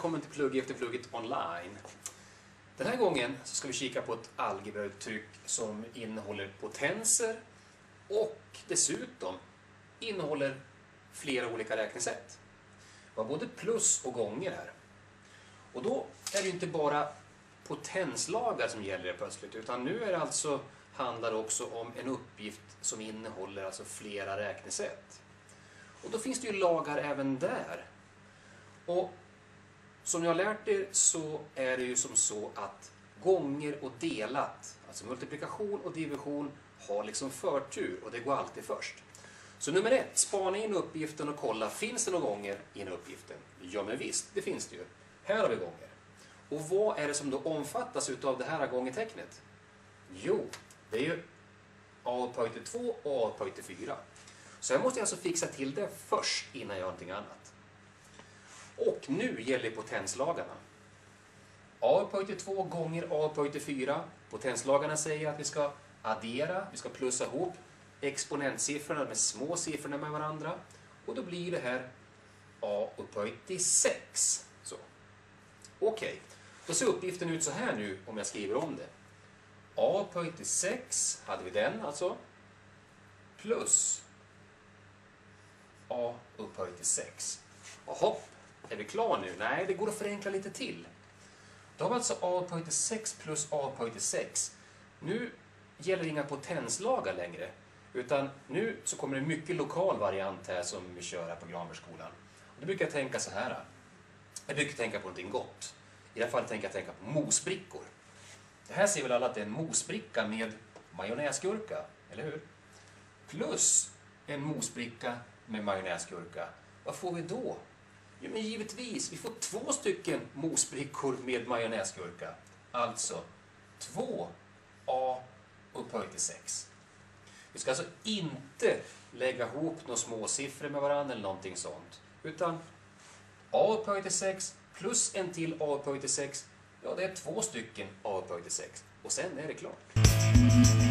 välkommen till Plugg efter plugget online. Den här gången så ska vi kika på ett algebrauttryck som innehåller potenser och dessutom innehåller flera olika räknesätt. Vi har både plus och gånger här. Och då är det ju inte bara potenslagar som gäller plötsligt, utan nu är det alltså, handlar det också om en uppgift som innehåller alltså flera räknesätt. Och då finns det ju lagar även där. Och som jag har lärt er så är det ju som så att gånger och delat, alltså multiplikation och division, har liksom förtur och det går alltid först. Så nummer 1, spana in uppgiften och kolla, finns det några gånger in i uppgiften? Ja men visst, det finns det ju. Här har vi gånger. Och vad är det som då omfattas av det här gångertecknet? Jo, det är ju a upphöjt till 2 och a upphöjt till 4. Så jag måste alltså fixa till det först innan jag gör någonting annat. Och nu gäller potenslagarna. A upphöjt till 2 gånger a upphöjt till 4. Potenslagarna säger att vi ska addera, vi ska plussa ihop exponentsiffrorna med små siffrorna med varandra. Och då blir det här a upphöjt till 6. Så. Okej, då ser uppgiften ut så här nu om jag skriver om det. A upphöjt till 6, hade vi den alltså, plus a upphöjt till 6. Och hopp, är vi klara nu? Nej, det går att förenkla lite till. Då har vi alltså a upphöjt till 6 plus a upphöjt till 6. Nu gäller inga potenslagar längre, utan nu så kommer det en mycket lokal variant här som vi kör här på Granbergsskolan. Då brukar jag tänka så här. Jag brukar tänka på någonting gott. I det här fallet tänker jag tänka på mosbrickor. Det här ser väl alla att det är en mosbricka med majonnäsgurka, eller hur? Plus en mosbricka med majonnäsgurka. Vad får vi då? Jo, men givetvis, vi får 2 stycken mosbrickor med majonnäsgurka. Alltså 2a upphöjt till 6. Vi ska alltså inte lägga ihop några små siffror med varandra eller någonting sånt. Utan a upphöjt till 6 plus en till a upphöjt till 6. Ja, det är 2 stycken a upphöjt till 6. Och sen är det klart.